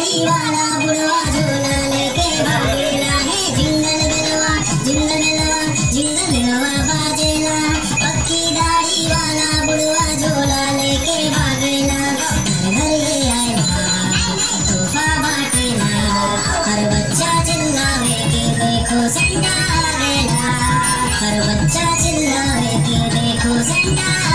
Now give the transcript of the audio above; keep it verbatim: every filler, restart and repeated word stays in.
दाढ़ी वाला बुढ़वा झोला लेके भागेला है। जिंगल बिलवा जिंगल बिलवा जिंगल बिलवा बाजेला। पक्की दाढ़ी वाला बुढ़वा झोला लेके भागेला। घर घर ये आएला तोहफा बाटेला। हर बच्चा चिल्लावे के देखो सेंटा आ गया। हर बच्चा चिल्लावे के देखो सेंटा